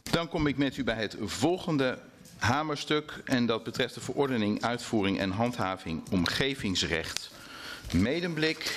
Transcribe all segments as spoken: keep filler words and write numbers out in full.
Dan kom ik met u bij het volgende hamerstuk en dat betreft de verordening, uitvoering en handhaving omgevingsrecht Medemblik.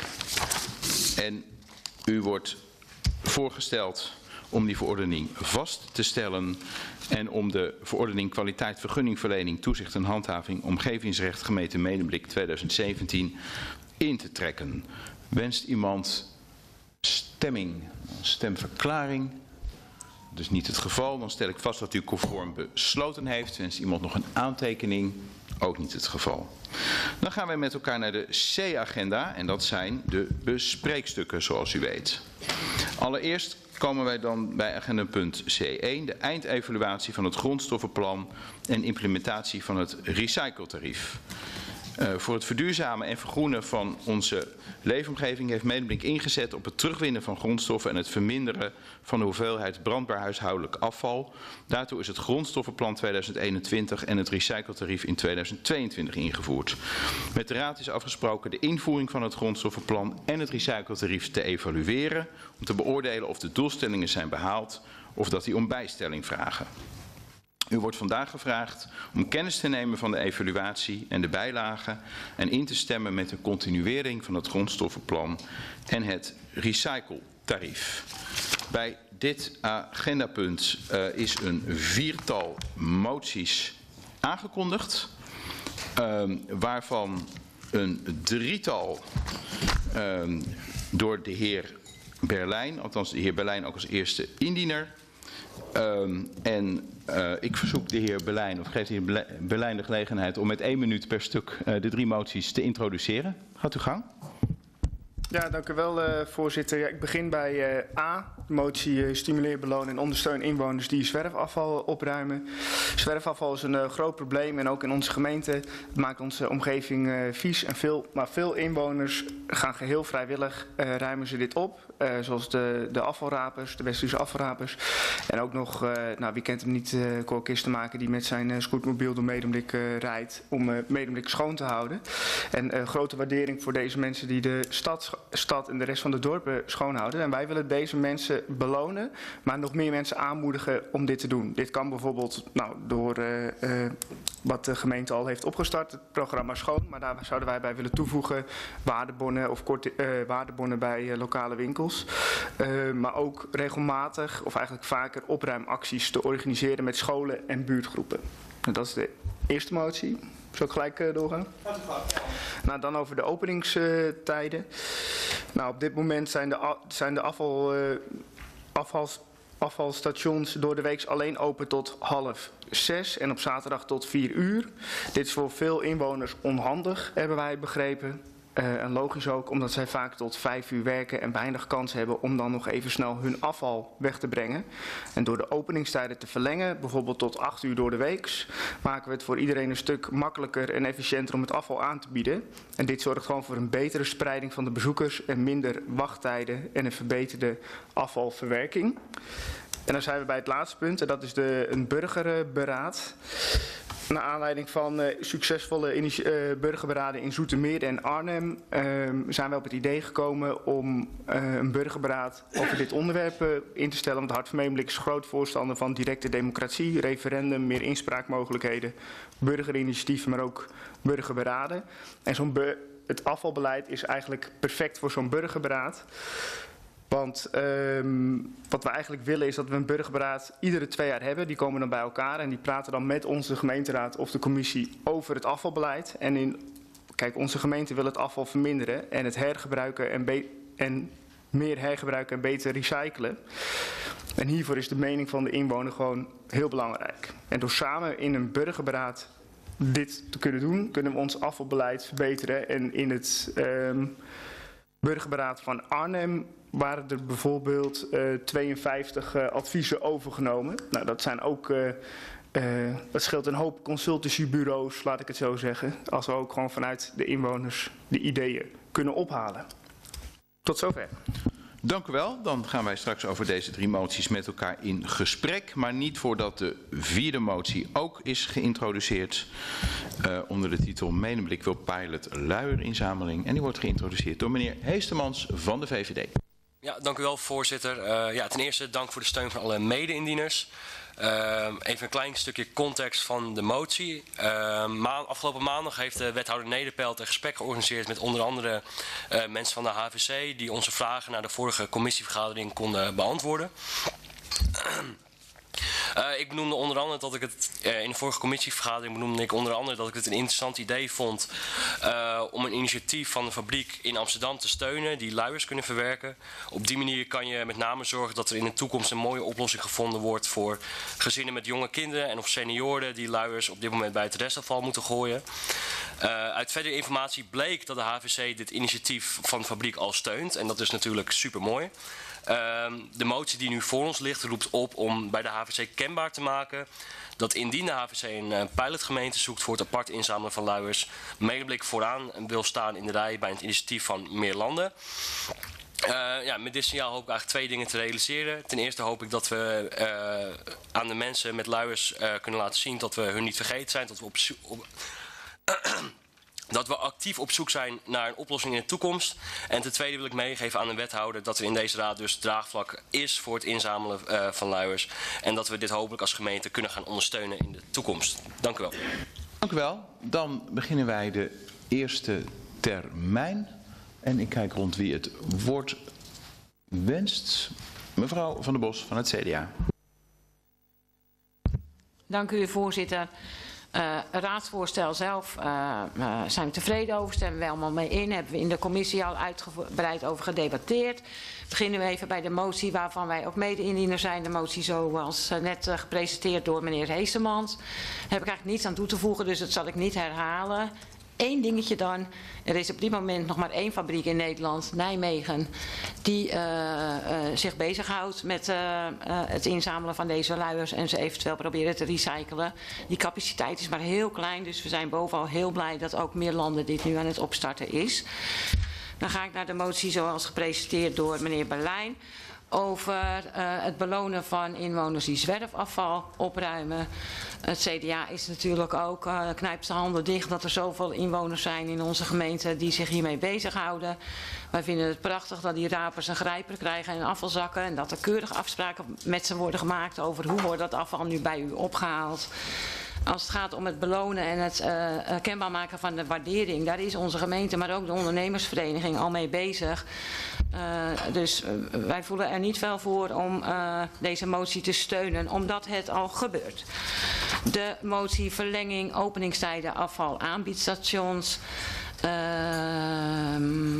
En u wordt voorgesteld om die verordening vast te stellen en om de verordening kwaliteit vergunningverlening toezicht en handhaving omgevingsrecht gemeente Medemblik tweeduizend zeventien in te trekken. Wenst iemand stemming, stemverklaring? Dus niet het geval. Dan stel ik vast dat u conform besloten heeft. Wenst iemand nog een aantekening? Ook niet het geval. Dan gaan wij met elkaar naar de C-agenda en dat zijn de bespreekstukken zoals u weet. Allereerst komen wij dan bij agendapunt C één, de eindevaluatie van het grondstoffenplan en implementatie van het recycletarief. Uh, voor het verduurzamen en vergroenen van onze leefomgeving heeft Medemblik ingezet op het terugwinnen van grondstoffen en het verminderen van de hoeveelheid brandbaar huishoudelijk afval. Daartoe is het grondstoffenplan tweeduizend eenentwintig en het recycletarief in tweeduizend tweeëntwintig ingevoerd. Met de Raad is afgesproken de invoering van het grondstoffenplan en het recycletarief te evalueren om te beoordelen of de doelstellingen zijn behaald of dat die om bijstelling vragen. U wordt vandaag gevraagd om kennis te nemen van de evaluatie en de bijlagen en in te stemmen met een continuering van het grondstoffenplan en het recycletarief. Bij dit agendapunt uh, is een viertal moties aangekondigd, uh, waarvan een drietal uh, door de heer Berlijn, althans de heer Berlijn ook als eerste indiener. Um, en uh, ik verzoek de heer Berlijn, of geef de heer Berlijn de gelegenheid om met één minuut per stuk uh, de drie moties te introduceren. Gaat u gang. Ja, dank u wel, uh, voorzitter. Ja, ik begin bij uh, A, de motie uh, stimuleer, beloon en ondersteun inwoners die zwerfafval opruimen. Zwerfafval is een uh, groot probleem en ook in onze gemeente. Het maakt onze omgeving uh, vies en veel, maar veel inwoners gaan geheel vrijwillig uh, ruimen ze dit op. Uh, zoals de, de afvalrapers, de Westfriese afvalrapers. En ook nog, uh, nou wie kent hem niet, uh, Cor Kistenmaker die met zijn uh, scootmobiel door Medemblik uh, rijdt om uh, Medemblik schoon te houden. En uh, grote waardering voor deze mensen die de stad, stad en de rest van de dorpen schoonhouden. En wij willen deze mensen belonen, maar nog meer mensen aanmoedigen om dit te doen. Dit kan bijvoorbeeld nou, door uh, uh, wat de gemeente al heeft opgestart, het programma Schoon. Maar daar zouden wij bij willen toevoegen waardebonnen of korte, uh, waardebonnen bij uh, lokale winkels. Uh, maar ook regelmatig of eigenlijk vaker opruimacties te organiseren met scholen en buurtgroepen. En dat is de eerste motie. Zal ik gelijk uh, doorgaan? Nou, dan over de openingstijden. Uh, nou, op dit moment zijn de, zijn de afval, uh, afvals, afvalstations door de week alleen open tot half zes en op zaterdag tot vier uur. Dit is voor veel inwoners onhandig, hebben wij begrepen. Uh, en logisch ook, omdat zij vaak tot vijf uur werken en weinig kans hebben om dan nog even snel hun afval weg te brengen. En door de openingstijden te verlengen, bijvoorbeeld tot acht uur door de week, maken we het voor iedereen een stuk makkelijker en efficiënter om het afval aan te bieden. En dit zorgt gewoon voor een betere spreiding van de bezoekers en minder wachttijden en een verbeterde afvalverwerking. En dan zijn we bij het laatste punt, en dat is de, een burgerberaad. Naar aanleiding van uh, succesvolle uh, burgerberaden in Zoetermeer en Arnhem uh, zijn we op het idee gekomen om uh, een burgerberaad over dit onderwerp uh, in te stellen. Want Hart van Medemblik is groot voorstander van directe democratie, referendum, meer inspraakmogelijkheden, burgerinitiatieven, maar ook burgerberaden. En zo'n bu- het afvalbeleid is eigenlijk perfect voor zo'n burgerberaad. Want um, wat we eigenlijk willen is dat we een burgerberaad iedere twee jaar hebben. Die komen dan bij elkaar en die praten dan met onze gemeenteraad of de commissie over het afvalbeleid. En in, kijk, onze gemeente wil het afval verminderen en het hergebruiken en, be- en meer hergebruiken en beter recyclen. En hiervoor is de mening van de inwoner gewoon heel belangrijk. En door samen in een burgerberaad dit te kunnen doen, kunnen we ons afvalbeleid verbeteren. En in het um, burgerberaad van Arnhem waren er bijvoorbeeld uh, tweeënvijftig uh, adviezen overgenomen. Nou, dat zijn ook, uh, uh, dat scheelt een hoop consultancybureaus, laat ik het zo zeggen. Als we ook gewoon vanuit de inwoners de ideeën kunnen ophalen. Tot zover. Dank u wel. Dan gaan wij straks over deze drie moties met elkaar in gesprek. Maar niet voordat de vierde motie ook is geïntroduceerd. Uh, onder de titel Medemblik wil pilot luierinzameling. En die wordt geïntroduceerd door meneer Heestemans van de V V D. Ja, dank u wel, voorzitter. Uh, ja, ten eerste dank voor de steun van alle mede-indieners. Uh, even een klein stukje context van de motie. Uh, ma afgelopen maandag heeft de wethouder Nederpelt een gesprek georganiseerd met onder andere uh, mensen van de H V C die onze vragen naar de vorige commissievergadering konden beantwoorden. Uh, ik benoemde onder andere dat ik het uh, in de vorige commissievergadering benoemde ik onder andere dat ik het een interessant idee vond uh, om een initiatief van de fabriek in Amsterdam te steunen die luiers kunnen verwerken. Op die manier kan je met name zorgen dat er in de toekomst een mooie oplossing gevonden wordt voor gezinnen met jonge kinderen en of senioren die luiers op dit moment bij het restafval moeten gooien. Uh, uit verdere informatie bleek dat de H V C dit initiatief van de fabriek al steunt en dat is natuurlijk super mooi. Uh, de motie die nu voor ons ligt roept op om bij de H V C kenbaar te maken dat indien de H V C een uh, pilotgemeente zoekt voor het apart inzamelen van luiers, Medeblik vooraan wil staan in de rij bij het initiatief van meer landen. Uh, ja, met dit signaal hoop ik eigenlijk twee dingen te realiseren. Ten eerste hoop ik dat we uh, aan de mensen met luiers uh, kunnen laten zien dat we hun niet vergeten zijn, dat we op, op dat we actief op zoek zijn naar een oplossing in de toekomst. En ten tweede wil ik meegeven aan de wethouder dat er in deze raad dus draagvlak is voor het inzamelen uh, van luiers. En dat we dit hopelijk als gemeente kunnen gaan ondersteunen in de toekomst. Dank u wel. Dank u wel. Dan beginnen wij de eerste termijn. En ik kijk rond wie het woord wenst. Mevrouw Van der Bos van het C D A. Dank u, voorzitter. Uh, het raadsvoorstel zelf uh, uh, zijn we tevreden over, stemmen we allemaal mee in. Hebben we in de commissie al uitgebreid over gedebatteerd. Beginnen we even bij de motie waarvan wij ook mede-indiener zijn. De motie zoals uh, net uh, gepresenteerd door meneer Heesemans. Daar heb ik eigenlijk niets aan toe te voegen, dus dat zal ik niet herhalen. Eén dingetje dan. Er is op dit moment nog maar één fabriek in Nederland, Nijmegen, die uh, uh, zich bezighoudt met uh, uh, het inzamelen van deze luiers en ze eventueel proberen te recyclen. Die capaciteit is maar heel klein, dus we zijn bovenal heel blij dat ook meer landen dit nu aan het opstarten is. Dan ga ik naar de motie zoals gepresenteerd door meneer Berlijn. Over uh, het belonen van inwoners die zwerfafval opruimen. Het C D A is natuurlijk ook, uh, knijpt zijn handen dicht dat er zoveel inwoners zijn in onze gemeente die zich hiermee bezighouden. Wij vinden het prachtig dat die rapers een grijper krijgen en afvalzakken. En dat er keurige afspraken met ze worden gemaakt over hoe wordt dat afval nu bij u opgehaald. Als het gaat om het belonen en het uh, kenbaar maken van de waardering, daar is onze gemeente, maar ook de ondernemersvereniging al mee bezig. Uh, dus uh, wij voelen er niet veel voor om uh, deze motie te steunen, omdat het al gebeurt. De motie verlenging openingstijden afval aanbiedstations. Uh,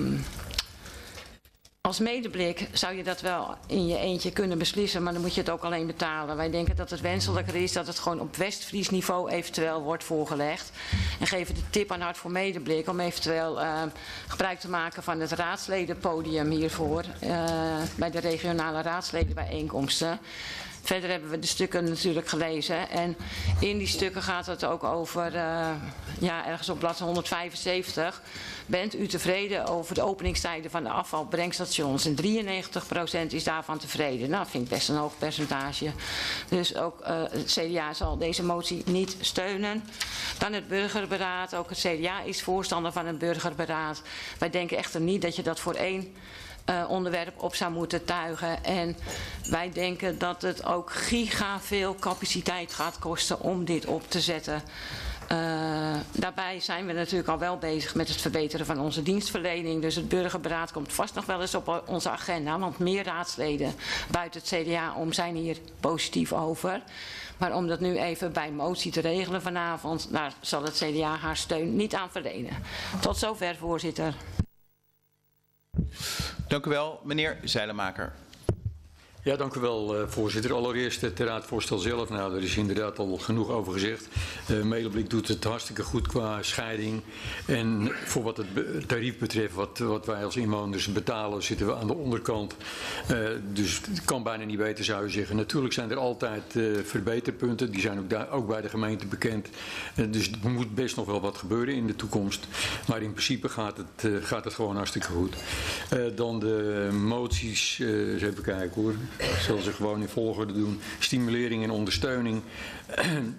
Als Medeblik zou je dat wel in je eentje kunnen beslissen, maar dan moet je het ook alleen betalen. Wij denken dat het wenselijker is dat het gewoon op Westfries niveau eventueel wordt voorgelegd. En geven de tip aan Hart voor Medeblik om eventueel uh, gebruik te maken van het raadsledenpodium hiervoor. Uh, bij de regionale raadsledenbijeenkomsten. Verder hebben we de stukken natuurlijk gelezen en in die stukken gaat het ook over, uh, ja, ergens op bladzijde honderdvijfenzeventig. Bent u tevreden over de openingstijden van de afvalbrengstations? En drieënnegentig procent is daarvan tevreden. Nou, vind ik best een hoog percentage. Dus ook uh, het C D A zal deze motie niet steunen. Dan het burgerberaad. Ook het C D A is voorstander van een burgerberaad. Wij denken echter niet dat je dat voor één Uh, onderwerp op zou moeten tuigen. En wij denken dat het ook giga veel capaciteit gaat kosten om dit op te zetten. Uh, daarbij zijn we natuurlijk al wel bezig met het verbeteren van onze dienstverlening. Dus het burgerberaad komt vast nog wel eens op onze agenda. Want meer raadsleden buiten het C D A om zijn hier positief over. Maar om dat nu even bij motie te regelen vanavond, daar zal het C D A haar steun niet aan verlenen. Tot zover, voorzitter. Dank u wel, meneer Zeilenmaker. Ja, dank u wel, uh, voorzitter. Allereerst het raadvoorstel zelf. Nou, daar is inderdaad al genoeg over gezegd. Uh, Medeblik doet het hartstikke goed qua scheiding. En voor wat het tarief betreft, wat, wat wij als inwoners betalen, zitten we aan de onderkant. Uh, dus het kan bijna niet beter, zou je zeggen. Natuurlijk zijn er altijd uh, verbeterpunten. Die zijn ook, daar, ook bij de gemeente bekend. Uh, dus er moet best nog wel wat gebeuren in de toekomst. Maar in principe gaat het, uh, gaat het gewoon hartstikke goed. Uh, dan de moties. Uh, eens even kijken hoor. Zullen ze gewoon in volgorde doen. Stimulering en ondersteuning.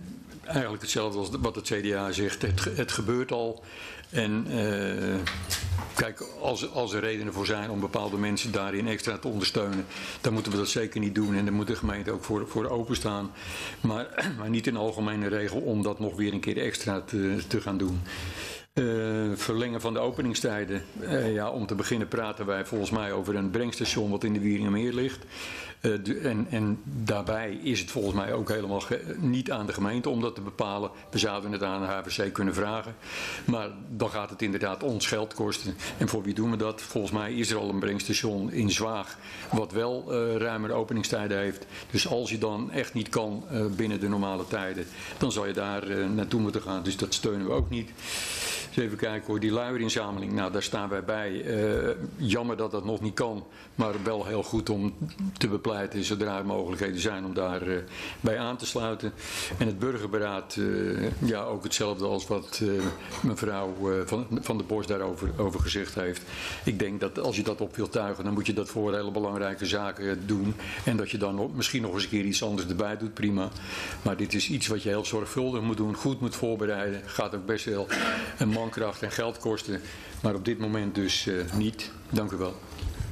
eigenlijk hetzelfde als wat het C D A zegt. Het, het gebeurt al. En uh, kijk, als, als er redenen voor zijn om bepaalde mensen daarin extra te ondersteunen, dan moeten we dat zeker niet doen. En daar moet de gemeente ook voor, voor openstaan. Maar, maar niet in algemene regel om dat nog weer een keer extra te, te gaan doen. Uh, verlengen van de openingstijden. Uh, ja, om te beginnen praten wij volgens mij over een brengstation wat in de Wieringermeer ligt. Uh, de, en, en daarbij is het volgens mij ook helemaal ge, niet aan de gemeente om dat te bepalen. We zouden het aan de H V C kunnen vragen. Maar dan gaat het inderdaad ons geld kosten. En voor wie doen we dat? Volgens mij is er al een brengstation in Zwaag wat wel uh, ruimer openingstijden heeft. Dus als je dan echt niet kan uh, binnen de normale tijden, dan zal je daar uh, naartoe moeten gaan. Dus dat steunen we ook niet. Dus even kijken hoor, die luierinzameling, nou daar staan wij bij. Uh, jammer dat dat nog niet kan, maar wel heel goed om te bepleiten zodra er mogelijkheden zijn om daar uh, bij aan te sluiten. En het burgerberaad, uh, ja ook hetzelfde als wat uh, mevrouw uh, van, van der Bos daarover over gezegd heeft. Ik denk dat als je dat op wilt tuigen, dan moet je dat voor hele belangrijke zaken doen. En dat je dan nog, misschien nog eens een keer iets anders erbij doet, prima. Maar dit is iets wat je heel zorgvuldig moet doen, goed moet voorbereiden. Gaat ook best wel een mankracht en geld kosten, maar op dit moment dus uh, niet. Dank u wel.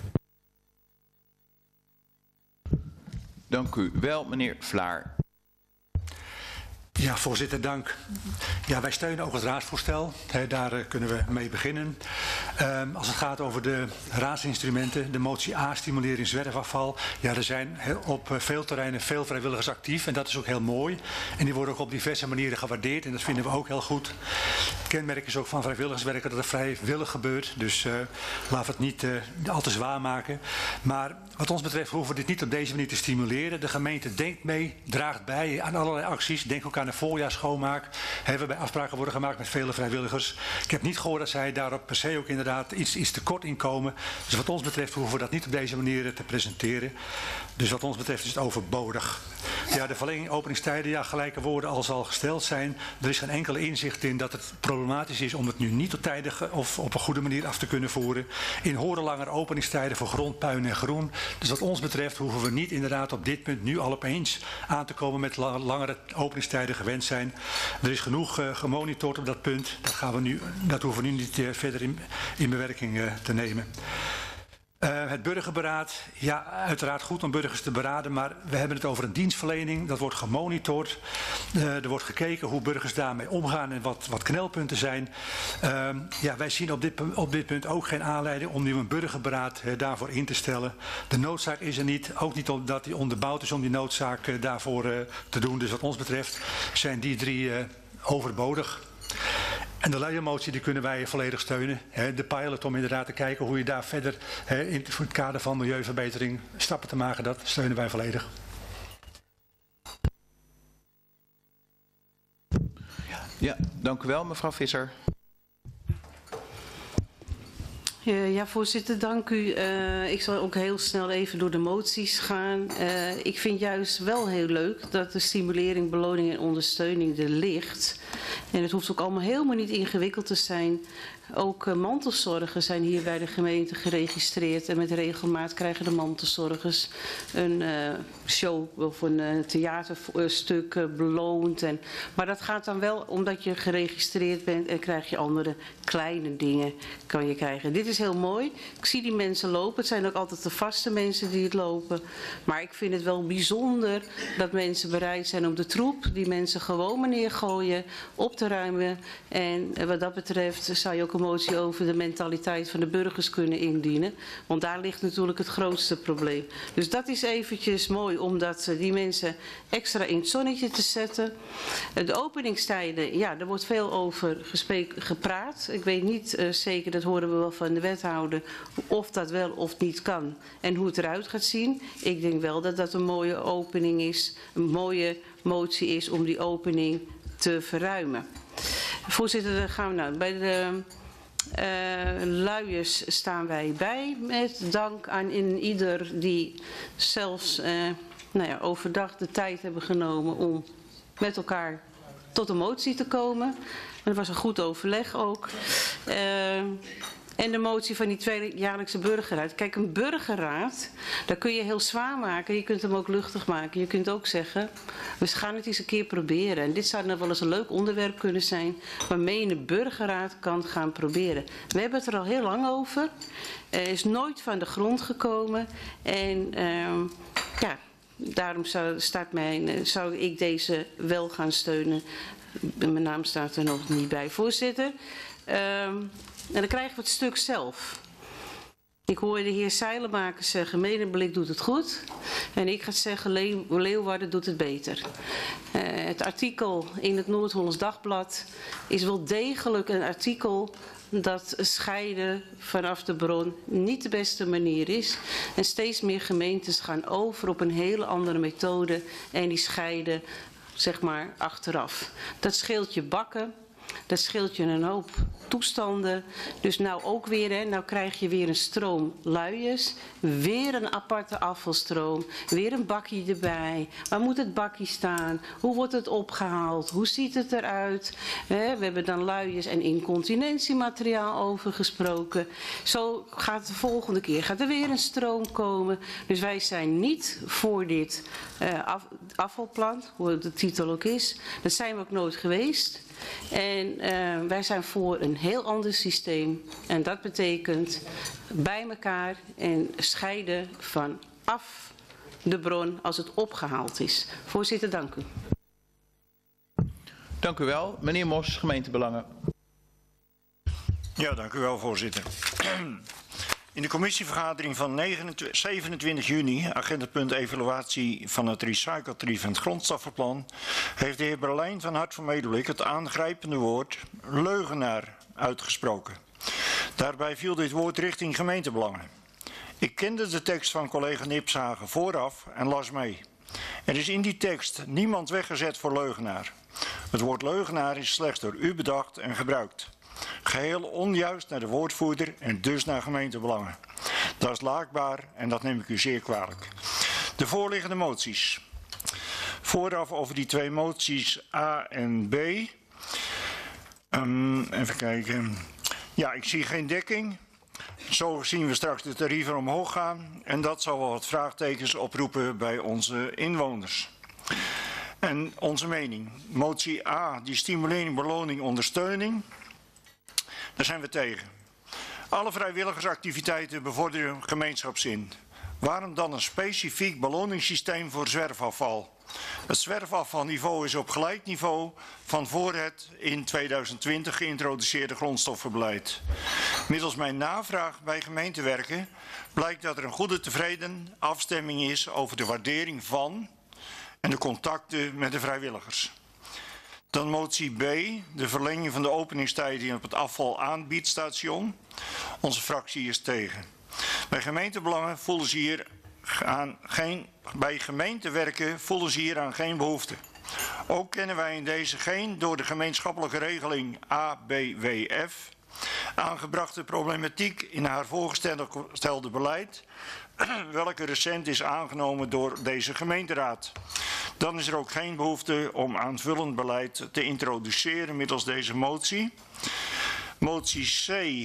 Dank u wel, meneer Vlaar. Ja, voorzitter, dank. Ja, wij steunen ook het raadsvoorstel. He, daar uh, kunnen we mee beginnen. Um, als het gaat over de raadsinstrumenten, de motie A, stimulering zwerfafval. Ja, er zijn op uh, veel terreinen veel vrijwilligers actief en dat is ook heel mooi. En die worden ook op diverse manieren gewaardeerd en dat vinden we ook heel goed. Kenmerk is ook van vrijwilligerswerken dat het vrijwillig gebeurt. Dus uh, laten we het niet uh, al te zwaar maken. Maar wat ons betreft hoeven we dit niet op deze manier te stimuleren. De gemeente denkt mee, draagt bij aan allerlei acties. Denk ook aan de voorjaarsschoonmaak. He, waarbij afspraken worden gemaakt met vele vrijwilligers. Ik heb niet gehoord dat zij daarop per se ook inderdaad iets, iets tekort in komen. Dus wat ons betreft hoeven we dat niet op deze manier te presenteren. Dus wat ons betreft is het overbodig. Ja, de verlenging openingstijden, ja, gelijke woorden als al gesteld zijn. Er is geen enkele inzicht in dat het problematisch is om het nu niet op tijdig of op een goede manier af te kunnen voeren. In horen langer openingstijden voor grond, puin en groen. Dus wat ons betreft hoeven we niet inderdaad op dit punt nu al opeens aan te komen met langere openingstijden gewend zijn. Er is genoeg uh, gemonitord op dat punt. Dat, gaan we nu, dat hoeven we nu niet uh, verder in, in bewerking uh, te nemen. Uh, het burgerberaad, ja, uiteraard goed om burgers te beraden, maar we hebben het over een dienstverlening. Dat wordt gemonitord. Uh, er wordt gekeken hoe burgers daarmee omgaan en wat, wat knelpunten zijn. Uh, ja, wij zien op dit, op dit punt ook geen aanleiding om nu een burgerberaad uh, daarvoor in te stellen. De noodzaak is er niet, ook niet omdat die onderbouwd is om die noodzaak uh, daarvoor uh, te doen. Dus wat ons betreft zijn die drie uh, overbodig. En de luiermotie die kunnen wij volledig steunen. De pilot om inderdaad te kijken hoe je daar verder in het kader van milieuverbetering stappen te maken, dat steunen wij volledig. Ja, dank u wel, mevrouw Visser. Ja, voorzitter, dank u. Uh, ik zal ook heel snel even door de moties gaan. Uh, ik vind juist wel heel leuk dat de stimulering, beloning en ondersteuning er ligt. En het hoeft ook allemaal helemaal niet ingewikkeld te zijn. Ook uh, mantelzorgers zijn hier bij de gemeente geregistreerd. En met regelmaat krijgen de mantelzorgers een uh, show of een uh, theaterstuk uh, beloond. En, maar dat gaat dan wel omdat je geregistreerd bent en krijg je andere kleine dingen kan je krijgen. Dit is heel mooi. Ik zie die mensen lopen. Het zijn ook altijd de vaste mensen die het lopen. Maar ik vind het wel bijzonder dat mensen bereid zijn om de troep die mensen gewoon neergooien op te ruimen. En uh, wat dat betreft zou je ook een motie over de mentaliteit van de burgers kunnen indienen. Want daar ligt natuurlijk het grootste probleem. Dus dat is eventjes mooi om dat, uh, die mensen extra in het zonnetje te zetten. Uh, de openingstijden, ja, er wordt veel over gesprek, gepraat. Ik weet niet uh, zeker, dat horen we wel van de wethouder, of dat wel of niet kan en hoe het eruit gaat zien. Ik denk wel dat dat een mooie opening is, een mooie motie is om die opening te verruimen. Voorzitter, dan gaan we nou bij de uh, luiers staan wij bij met dank aan in ieder die zelfs uh, nou ja, overdag de tijd hebben genomen om met elkaar tot een motie te komen. En dat was een goed overleg ook. Uh, En de motie van die tweejaarlijkse burgerraad. Kijk, een burgerraad, daar kun je heel zwaar maken. Je kunt hem ook luchtig maken. Je kunt ook zeggen, we gaan het eens een keer proberen. En dit zou nou wel eens een leuk onderwerp kunnen zijn, waarmee je een burgerraad kan gaan proberen. We hebben het er al heel lang over. Er is nooit van de grond gekomen. En uh, ja, daarom zou, staat mijn, zou ik deze wel gaan steunen. Mijn naam staat er nog niet bij, voorzitter. Uh, en dan krijgen we het stuk zelf. Ik hoorde de heer Zeilenmaker zeggen, Medemblik doet het goed. En ik ga zeggen, Leeuw, Leeuwarden doet het beter. Uh, het artikel in het Noord-Hollands Dagblad is wel degelijk een artikel dat scheiden vanaf de bron niet de beste manier is. En steeds meer gemeentes gaan over op een hele andere methode en die scheiden, zeg maar, achteraf. Dat scheelt je bakken. Dat scheelt je een hoop toestanden. Dus nou ook weer, hè, nou krijg je weer een stroom luiers. Weer een aparte afvalstroom. Weer een bakkie erbij. Waar moet het bakkie staan? Hoe wordt het opgehaald? Hoe ziet het eruit? Hè, we hebben dan luiers en incontinentiemateriaal over gesproken. Zo gaat de volgende keer gaat er weer een stroom komen. Dus wij zijn niet voor dit uh, af, afvalplan, hoe de titel ook is. Dat zijn we ook nooit geweest. En uh, wij zijn voor een heel ander systeem. En dat betekent bij elkaar en scheiden vanaf de bron als het opgehaald is. Voorzitter, dank u. Dank u wel. Meneer Mos, gemeentebelangen. Ja, dank u wel, voorzitter. In de commissievergadering van zevenentwintig juni, agendapunt evaluatie van het recycletarief en het grondstoffenplan, heeft de heer Berlijn van Hart van Medemblik het aangrijpende woord leugenaar uitgesproken. Daarbij viel dit woord richting gemeentebelangen. Ik kende de tekst van collega Nipshagen vooraf en las mee. Er is in die tekst niemand weggezet voor leugenaar. Het woord leugenaar is slechts door u bedacht en gebruikt. Geheel onjuist naar de woordvoerder en dus naar gemeentebelangen. Dat is laakbaar en dat neem ik u zeer kwalijk. De voorliggende moties. Vooraf over die twee moties A en B. Um, even kijken. Ja, ik zie geen dekking. Zo zien we straks de tarieven omhoog gaan. En dat zal wel wat vraagtekens oproepen bij onze inwoners. En onze mening. Motie A, die stimulering, beloning, ondersteuning. Daar zijn we tegen. Alle vrijwilligersactiviteiten bevorderen gemeenschapszin. Waarom dan een specifiek beloningssysteem voor zwerfafval? Het zwerfafvalniveau is op gelijk niveau van voor het in tweeduizend twintig geïntroduceerde grondstoffenbeleid. Middels mijn navraag bij gemeentewerken blijkt dat er een goede tevreden afstemming is over de waardering van en de contacten met de vrijwilligers. Dan motie B, de verlenging van de openingstijden op het afvalaanbiedstation. Onze fractie is tegen. Bij gemeentebelangen voelen ze hier aan geen, bij gemeentewerken voelen ze hier aan geen behoefte. Ook kennen wij in deze geen door de gemeenschappelijke regeling A B W F aangebrachte problematiek in haar voorgestelde beleid, welke recent is aangenomen door deze gemeenteraad. Dan is er ook geen behoefte om aanvullend beleid te introduceren middels deze motie. Motie C,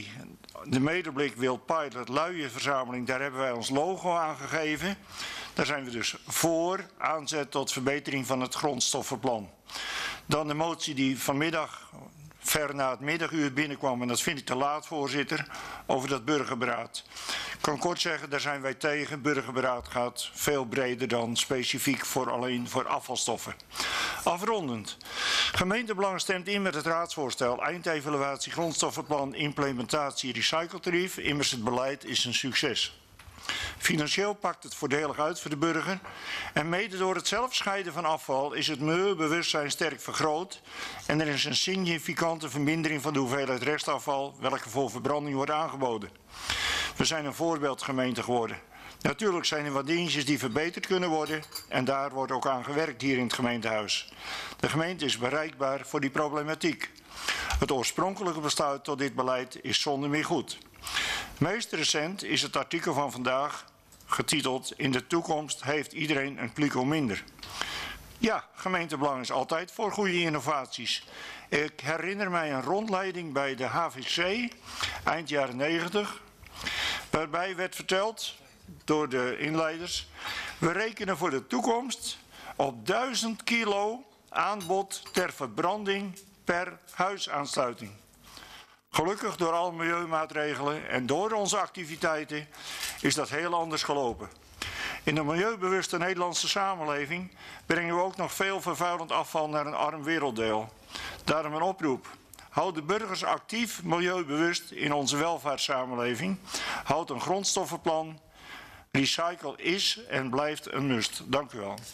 de Medemblik wil pilot luienverzameling, daar hebben wij ons logo aan gegeven. Daar zijn we dus voor aanzet tot verbetering van het grondstoffenplan. Dan de motie die vanmiddag ver na het middaguur binnenkwam, en dat vind ik te laat, voorzitter, over dat burgerberaad. Ik kan kort zeggen, daar zijn wij tegen. Burgerberaad gaat veel breder dan specifiek voor alleen voor afvalstoffen. Afrondend. Gemeentebelang stemt in met het raadsvoorstel. Eindevaluatie, grondstoffenplan, implementatie, recycletarief. Immers het beleid is een succes. Financieel pakt het voordelig uit voor de burger. En mede door het zelfscheiden van afval is het milieubewustzijn sterk vergroot. En er is een significante vermindering van de hoeveelheid restafval welke voor verbranding wordt aangeboden. We zijn een voorbeeldgemeente geworden. Natuurlijk zijn er wat dingetjes die verbeterd kunnen worden. En daar wordt ook aan gewerkt hier in het gemeentehuis. De gemeente is bereikbaar voor die problematiek. Het oorspronkelijke besluit tot dit beleid is zonder meer goed. Meest recent is het artikel van vandaag getiteld: in de toekomst heeft iedereen een kliko minder. Ja, gemeentebelang is altijd voor goede innovaties. Ik herinner mij een rondleiding bij de H V C eind jaren negentig, waarbij werd verteld door de inleiders: we rekenen voor de toekomst op duizend kilo aanbod ter verbranding per huisaansluiting. Gelukkig door alle milieumaatregelen en door onze activiteiten is dat heel anders gelopen. In de milieubewuste Nederlandse samenleving brengen we ook nog veel vervuilend afval naar een arm werelddeel. Daarom een oproep. Houd de burgers actief milieubewust in onze welvaartssamenleving. Houd een grondstoffenplan. Recycle is en blijft een must. Dank u wel.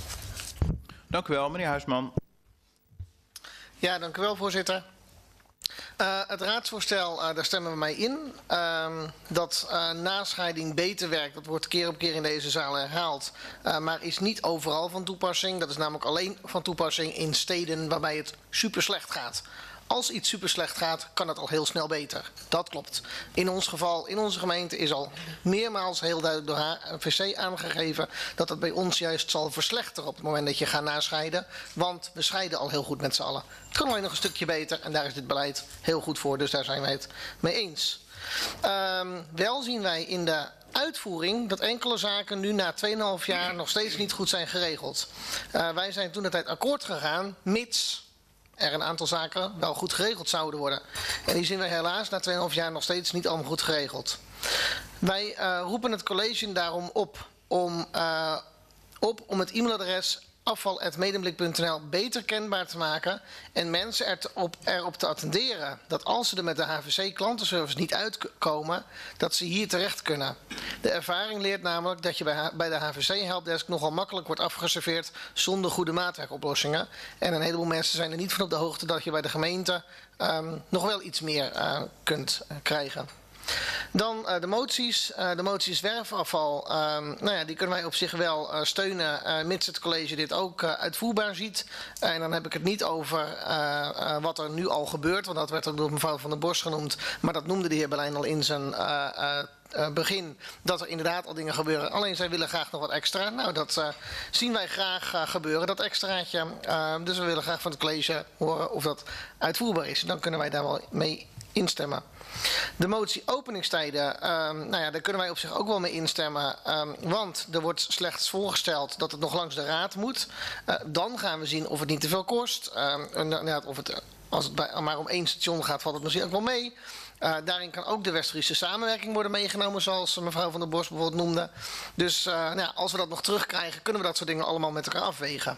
Dank u wel, meneer Huisman. Ja, dank u wel, voorzitter. Uh, het raadsvoorstel, uh, daar stemmen we mee in. Uh, dat uh, nascheiding beter werkt, dat wordt keer op keer in deze zaal herhaald. Uh, maar is niet overal van toepassing. Dat is namelijk alleen van toepassing in steden waarbij het super slecht gaat. Als iets super slecht gaat, kan het al heel snel beter. Dat klopt. In ons geval, in onze gemeente, is al meermaals heel duidelijk door H V C aangegeven dat het bij ons juist zal verslechteren op het moment dat je gaat nascheiden. Want we scheiden al heel goed met z'n allen. Het kan alleen nog een stukje beter en daar is dit beleid heel goed voor. Dus daar zijn wij het mee eens. Um, wel zien wij in de uitvoering dat enkele zaken nu na twee komma vijf jaar nog steeds niet goed zijn geregeld. Uh, wij zijn toen de tijd akkoord gegaan, mits er een aantal zaken wel goed geregeld zouden worden. En die zien wij helaas na twee komma vijf jaar nog steeds niet allemaal goed geregeld. Wij uh, roepen het college daarom op om, uh, op om het e-mailadres afval apenstaartje medemblik punt n l beter kenbaar te maken en mensen er te op, erop te attenderen dat als ze er met de H V C klantenservice niet uitkomen, dat ze hier terecht kunnen. De ervaring leert namelijk dat je bij, bij de H V C helpdesk nogal makkelijk wordt afgeserveerd zonder goede maatwerkoplossingen. En een heleboel mensen zijn er niet van op de hoogte dat je bij de gemeente um, nog wel iets meer uh, kunt uh, krijgen. Dan uh, de moties. Uh, de moties zwerfafval, uh, nou ja, die kunnen wij op zich wel uh, steunen, uh, mits het college dit ook uh, uitvoerbaar ziet. Uh, en dan heb ik het niet over uh, uh, wat er nu al gebeurt, want dat werd ook door mevrouw Van der Bos genoemd. Maar dat noemde de heer Berlijn al in zijn uh, uh, Uh, begin, dat er inderdaad al dingen gebeuren. Alleen zij willen graag nog wat extra. Nou, dat uh, zien wij graag uh, gebeuren, dat extraatje. Uh, dus we willen graag van het college horen of dat uitvoerbaar is. Dan kunnen wij daar wel mee instemmen. De motie openingstijden, um, nou ja, daar kunnen wij op zich ook wel mee instemmen. Um, want er wordt slechts voorgesteld dat het nog langs de raad moet. Uh, dan gaan we zien of het niet te veel kost. Um, en, uh, of het, als het bij, maar om één station gaat, valt het misschien ook wel mee. Uh, daarin kan ook de West-Friese samenwerking worden meegenomen, zoals mevrouw Van der Bos bijvoorbeeld noemde. Dus uh, nou ja, als we dat nog terugkrijgen, kunnen we dat soort dingen allemaal met elkaar afwegen.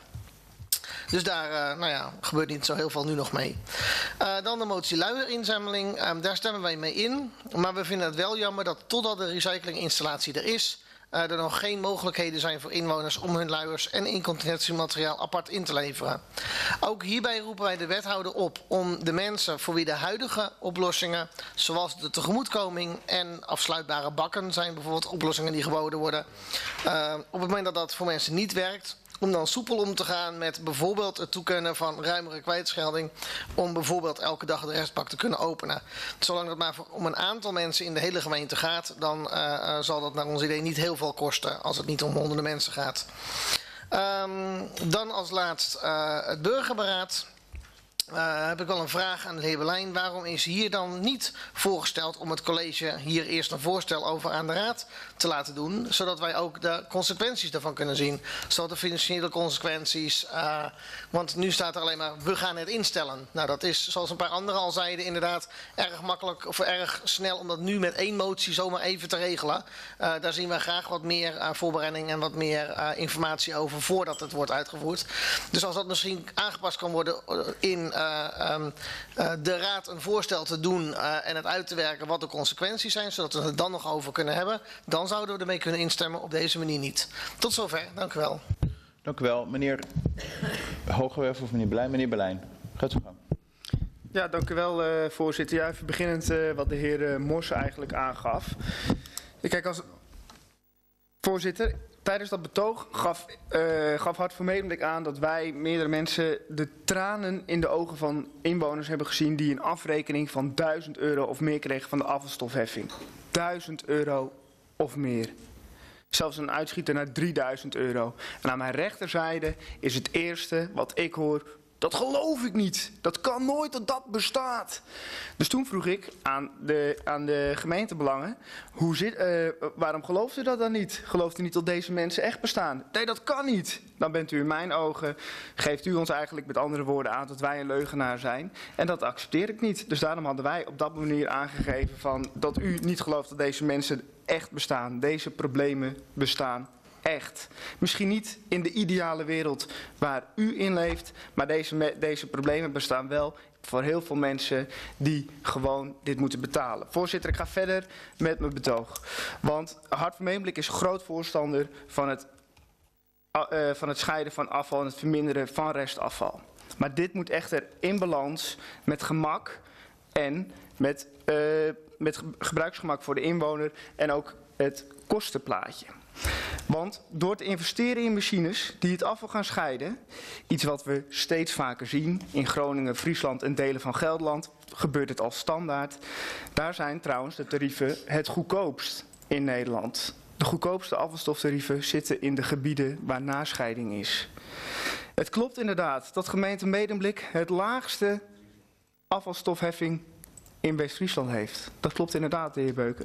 Dus daar uh, nou ja, gebeurt niet zo heel veel nu nog mee. Uh, dan de motie luierinzameling. Um, daar stemmen wij mee in. Maar we vinden het wel jammer dat totdat de recyclinginstallatie er is, Uh, er nog geen mogelijkheden zijn voor inwoners om hun luiers en incontinentiemateriaal apart in te leveren. Ook hierbij roepen wij de wethouder op om de mensen voor wie de huidige oplossingen, zoals de tegemoetkoming en afsluitbare bakken zijn bijvoorbeeld oplossingen die geboden worden, uh, op het moment dat dat voor mensen niet werkt, om dan soepel om te gaan met bijvoorbeeld het toekennen van ruimere kwijtschelding, om bijvoorbeeld elke dag de restbak te kunnen openen. Zolang dat maar om een aantal mensen in de hele gemeente gaat, dan uh, uh, zal dat naar ons idee niet heel veel kosten als het niet om honderden mensen gaat. Um, dan als laatst uh, het burgerberaad. Uh, heb ik wel een vraag aan de heer Berlijn. Waarom is hier dan niet voorgesteld om het college hier eerst een voorstel over aan de raad te laten doen, zodat wij ook de consequenties daarvan kunnen zien. Zoals de financiële consequenties. Uh, want nu staat er alleen maar, we gaan het instellen. Nou, dat is, zoals een paar anderen al zeiden, inderdaad erg makkelijk of erg snel om dat nu met één motie zomaar even te regelen. Uh, daar zien wij graag wat meer uh, voorbereiding en wat meer uh, informatie over voordat het wordt uitgevoerd. Dus als dat misschien aangepast kan worden in Uh, um, uh, de raad een voorstel te doen uh, en het uit te werken wat de consequenties zijn, zodat we het dan nog over kunnen hebben, dan zouden we ermee kunnen instemmen, op deze manier niet. Tot zover, dank u wel. Dank u wel, meneer Hogewerf of meneer Berlijn. Meneer Berlijn, gaat u gang. Ja, dank u wel, uh, voorzitter. Ja, even beginnend uh, wat de heer uh, Morsen eigenlijk aangaf. Ja, kijk, als voorzitter, tijdens dat betoog gaf, uh, gaf Hart voor Medemblik aan dat wij, meerdere mensen, de tranen in de ogen van inwoners hebben gezien die een afrekening van duizend euro of meer kregen van de afvalstofheffing. duizend euro of meer. Zelfs een uitschieter naar drieduizend euro. En aan mijn rechterzijde is het eerste wat ik hoor: dat geloof ik niet. Dat kan nooit dat dat bestaat. Dus toen vroeg ik aan de, aan de gemeentebelangen: hoe zit, uh, waarom gelooft u dat dan niet? Gelooft u niet dat deze mensen echt bestaan? Nee, dat kan niet. Dan bent u in mijn ogen, geeft u ons eigenlijk met andere woorden aan dat wij een leugenaar zijn. En dat accepteer ik niet. Dus daarom hadden wij op dat manier aangegeven van dat u niet gelooft dat deze mensen echt bestaan. Deze problemen bestaan. Echt. Misschien niet in de ideale wereld waar u in leeft, maar deze, deze problemen bestaan wel voor heel veel mensen die gewoon dit moeten betalen. Voorzitter, ik ga verder met mijn betoog. Want Hart voor Medemblik is groot voorstander van het, uh, van het scheiden van afval en het verminderen van restafval. Maar dit moet echter in balans met gemak en met, uh, met gebruiksgemak voor de inwoner en ook het kostenplaatje. Want door te investeren in machines die het afval gaan scheiden, iets wat we steeds vaker zien in Groningen, Friesland en delen van Gelderland, gebeurt het al standaard. Daar zijn trouwens de tarieven het goedkoopst in Nederland. De goedkoopste afvalstoftarieven zitten in de gebieden waar nascheiding is. Het klopt inderdaad dat gemeente Medemblik het laagste afvalstofheffing in West-Friesland heeft. Dat klopt inderdaad, de heer Beuker.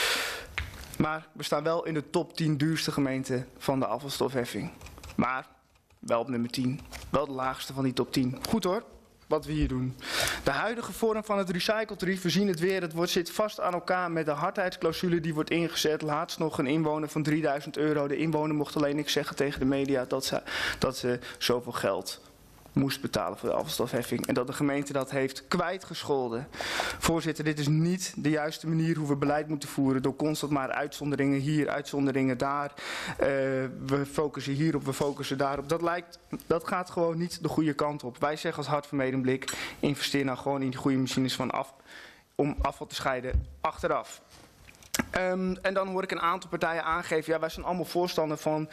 Maar we staan wel in de top tien duurste gemeenten van de afvalstofheffing. Maar wel op nummer tien. Wel de laagste van die top tien. Goed hoor, wat we hier doen. De huidige vorm van het recycletarief, we zien het weer, het wordt, zit vast aan elkaar met de hardheidsclausule die wordt ingezet. Laatst nog een inwoner van drieduizend euro. De inwoner mocht alleen niks zeggen tegen de media dat ze, dat ze zoveel geld moest betalen voor de afvalstofheffing. En dat de gemeente dat heeft kwijtgescholden. Voorzitter, dit is niet de juiste manier hoe we beleid moeten voeren. Door constant maar uitzonderingen hier, uitzonderingen daar. Uh, we focussen hierop, we focussen daarop. Dat, lijkt, dat gaat gewoon niet de goede kant op. Wij zeggen als Hart voor Medemblik, investeer nou gewoon in die goede machines van af, om afval te scheiden achteraf. Um, en dan hoor ik een aantal partijen aangeven, ja, wij zijn allemaal voorstander van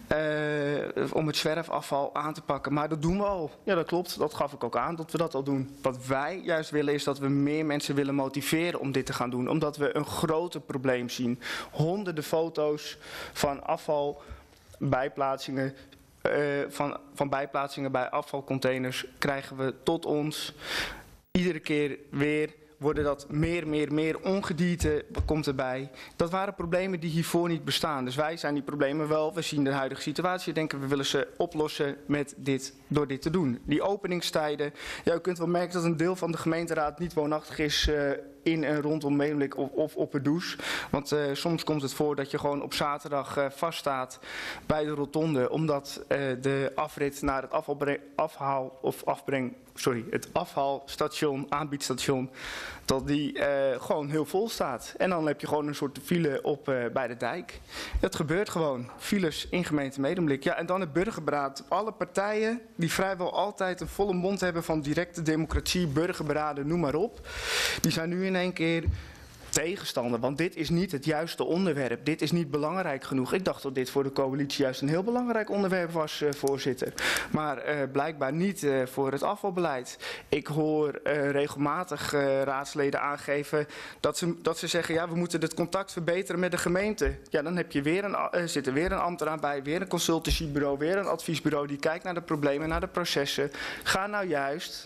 uh, om het zwerfafval aan te pakken. Maar dat doen we al. Ja, dat klopt. Dat gaf ik ook aan, dat we dat al doen. Wat wij juist willen is dat we meer mensen willen motiveren om dit te gaan doen. Omdat we een groter probleem zien. Honderden foto's van afvalbijplaatsingen, uh, van, van bijplaatsingen bij afvalcontainers krijgen we tot ons. Iedere keer weer worden dat meer, meer, meer ongedierte komt erbij. Dat waren problemen die hiervoor niet bestaan. Dus wij zijn die problemen wel, we zien de huidige situatie, denken we willen ze oplossen met dit, door dit te doen. Die openingstijden, ja, u kunt wel merken dat een deel van de gemeenteraad niet woonachtig is uh, in en rondom Medemblik of, of op het douche. Want uh, soms komt het voor dat je gewoon op zaterdag uh, vaststaat bij de rotonde, omdat uh, de afrit naar het afhaal of afbreng, sorry, het afhaalstation, aanbiedstation, dat die uh, gewoon heel vol staat. En dan heb je gewoon een soort file op uh, bij de dijk. Het gebeurt gewoon. Files in gemeente Medemblik. Ja, en dan het burgerberaad. Alle partijen die vrijwel altijd een volle mond hebben van directe democratie, burgerberaden, noem maar op. Die zijn nu in één keer tegenstander, want dit is niet het juiste onderwerp. Dit is niet belangrijk genoeg. Ik dacht dat dit voor de coalitie juist een heel belangrijk onderwerp was, uh, voorzitter. Maar uh, blijkbaar niet uh, voor het afvalbeleid. Ik hoor uh, regelmatig uh, raadsleden aangeven dat ze, dat ze zeggen, ja, we moeten het contact verbeteren met de gemeente. Ja, dan heb je weer een, uh, zit er weer een ambtenaar bij, weer een consultancybureau, weer een adviesbureau die kijkt naar de problemen, naar de processen. Ga nou juist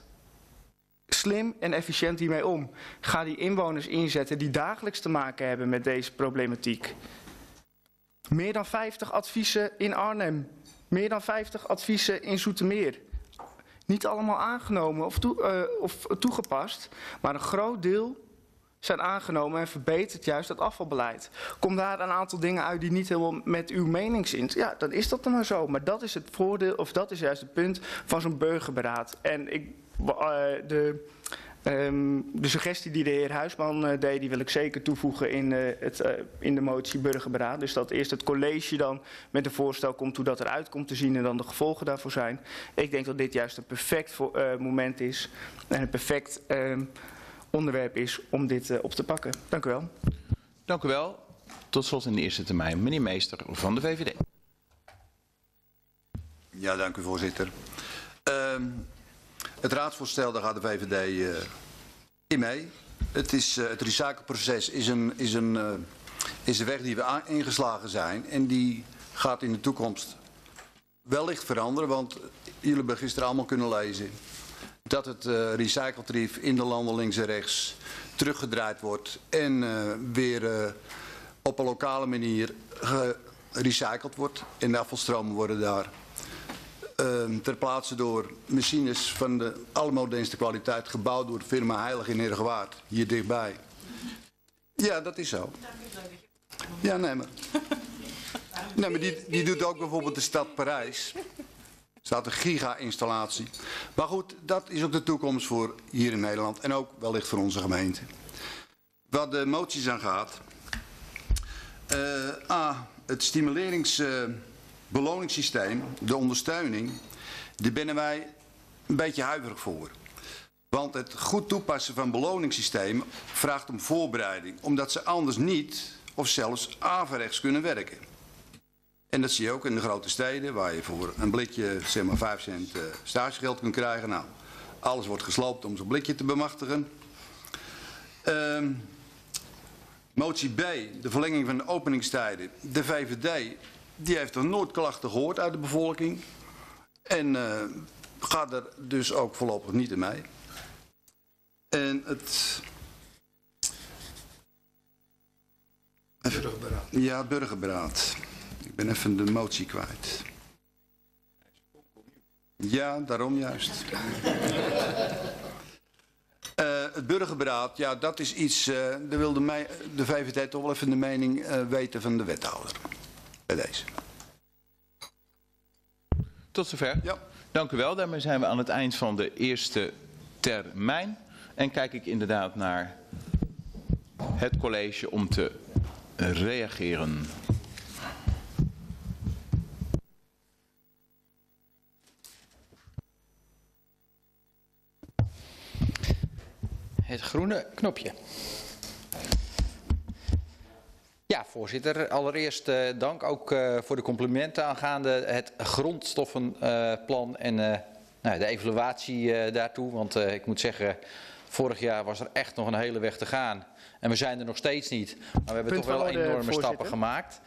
slim en efficiënt hiermee om. Ga die inwoners inzetten die dagelijks te maken hebben met deze problematiek. Meer dan vijftig adviezen in Arnhem. Meer dan vijftig adviezen in Zoetermeer. Niet allemaal aangenomen of, toe, uh, of toegepast, maar een groot deel zijn aangenomen en verbetert juist het afvalbeleid. Kom daar een aantal dingen uit die niet helemaal met uw mening zint. Ja, dan is dat dan maar zo. Maar dat is het voordeel, of dat is juist het punt van zo'n burgerberaad. En ik, uh, de, um, de suggestie die de heer Huisman uh, deed, die wil ik zeker toevoegen in, uh, het, uh, in de motie burgerberaad. Dus dat eerst het college dan met een voorstel komt hoe dat eruit komt te zien en dan de gevolgen daarvoor zijn. Ik denk dat dit juist een perfect voor, uh, moment is en een perfect Uh, onderwerp is om dit uh, op te pakken. Dank u wel. Dank u wel. Tot slot in de eerste termijn, meneer Meester van de V V D. Ja, dank u voorzitter. Uh, het raadsvoorstel, daar gaat de V V D uh, in mee. Het, is, uh, het recycleproces is een, is een uh, is de weg die we ingeslagen zijn. En die gaat in de toekomst wellicht veranderen. Want jullie hebben gisteren allemaal kunnen lezen dat het uh, recycletarief in de landen links en rechts teruggedraaid wordt. En uh, weer uh, op een lokale manier gerecycled wordt. En de afvalstromen worden daar uh, ter plaatse door machines van de allermodernste kwaliteit gebouwd door de firma Heilig in Heergewaard, hier dichtbij. Ja, dat is zo. Ja, nee, maar, nee, maar die, die doet ook bijvoorbeeld de stad Parijs. Er staat een giga-installatie. Maar goed, dat is ook de toekomst voor hier in Nederland en ook wellicht voor onze gemeente. Wat de moties aan gaat. Uh, A, het stimuleringsbeloningssysteem, uh, de ondersteuning, daar ben wij een beetje huiverig voor. Want het goed toepassen van beloningssystemen vraagt om voorbereiding, omdat ze anders niet of zelfs averechts kunnen werken. En dat zie je ook in de grote steden, waar je voor een blikje zeg maar vijf cent uh, stagegeld kunt krijgen. Nou, alles wordt gesloopt om zo'n blikje te bemachtigen. Uh, motie B, de verlenging van de openingstijden. De V V D, die heeft nog nooit klachten gehoord uit de bevolking. En uh, gaat er dus ook voorlopig niet in mee. En het... Burgerberaad. Ja, burgerberaad. Ik ben even de motie kwijt. Ja, daarom juist. Uh, het burgerberaad, ja, dat is iets, uh, daar wilde mij, de V V D toch wel even de mening uh, weten van de wethouder. Bij deze. Tot zover. Ja. Dank u wel. Daarmee zijn we aan het eind van de eerste termijn. En kijk ik inderdaad naar het college om te reageren. Het groene knopje. Ja, voorzitter. Allereerst uh, dank ook uh, voor de complimenten aangaande het grondstoffenplan uh, en uh, nou, de evaluatie uh, daartoe. Want uh, ik moet zeggen, vorig jaar was er echt nog een hele weg te gaan. En we zijn er nog steeds niet. Maar we hebben Punt toch wel enorme voorzitter. stappen gemaakt.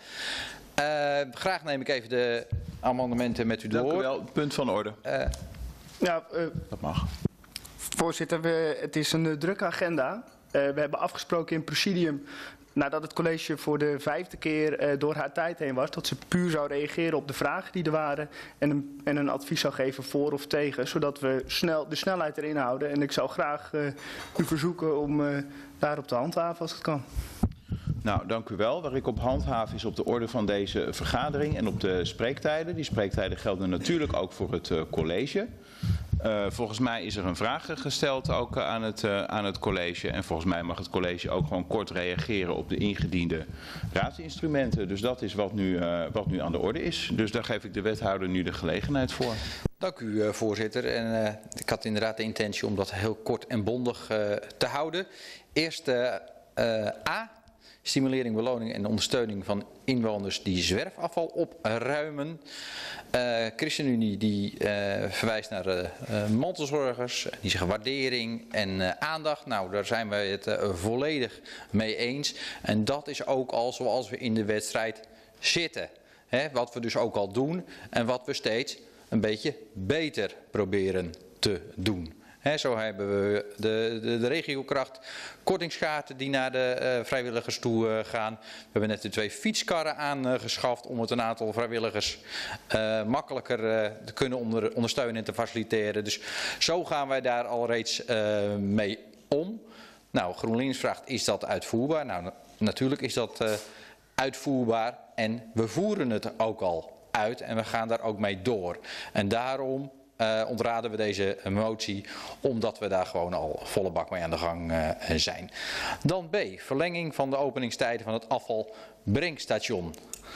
Uh, graag neem ik even de amendementen met u door. Dank u wel. Punt van orde. Uh, ja, uh, dat mag. Voorzitter, we, het is een uh, drukke agenda. Uh, we hebben afgesproken in het presidium, nadat het college voor de vijfde keer uh, door haar tijd heen was, dat ze puur zou reageren op de vragen die er waren en een, en een advies zou geven voor of tegen, zodat we snel, de snelheid erin houden. En ik zou graag uh, u verzoeken om uh, daarop te handhaven als het kan. Nou, dank u wel. Waar ik op handhaaf is op de orde van deze vergadering en op de spreektijden. Die spreektijden gelden natuurlijk ook voor het uh, college. Uh, volgens mij is er een vraag gesteld ook uh, aan, het, uh, aan het college. En volgens mij mag het college ook gewoon kort reageren op de ingediende raadsinstrumenten. Dus dat is wat nu, uh, wat nu aan de orde is. Dus daar geef ik de wethouder nu de gelegenheid voor. Dank u uh, voorzitter. En uh, ik had inderdaad de intentie om dat heel kort en bondig uh, te houden. Eerst uh, uh, A. Stimulering, beloning en ondersteuning van inwoners die zwerfafval opruimen. Uh, ChristenUnie die uh, verwijst naar uh, uh, mantelzorgers. Die zeggen waardering en uh, aandacht. Nou, daar zijn wij het uh, volledig mee eens. En dat is ook al zoals we in de wedstrijd zitten. Hè, wat we dus ook al doen en wat we steeds een beetje beter proberen te doen. He, zo hebben we de, de, de regiokracht kortingskaarten die naar de uh, vrijwilligers toe uh, gaan. We hebben net de twee fietskarren aangeschaft uh, om het een aantal vrijwilligers uh, makkelijker uh, te kunnen onder, ondersteunen en te faciliteren. Dus zo gaan wij daar al reeds uh, mee om. Nou, GroenLinks vraagt, is dat uitvoerbaar? Nou, natuurlijk is dat uh, uitvoerbaar en we voeren het ook al uit en we gaan daar ook mee door. En daarom Uh, ontraden we deze motie, omdat we daar gewoon al volle bak mee aan de gang uh, zijn. Dan B, verlenging van de openingstijden van het afvalbrengstation.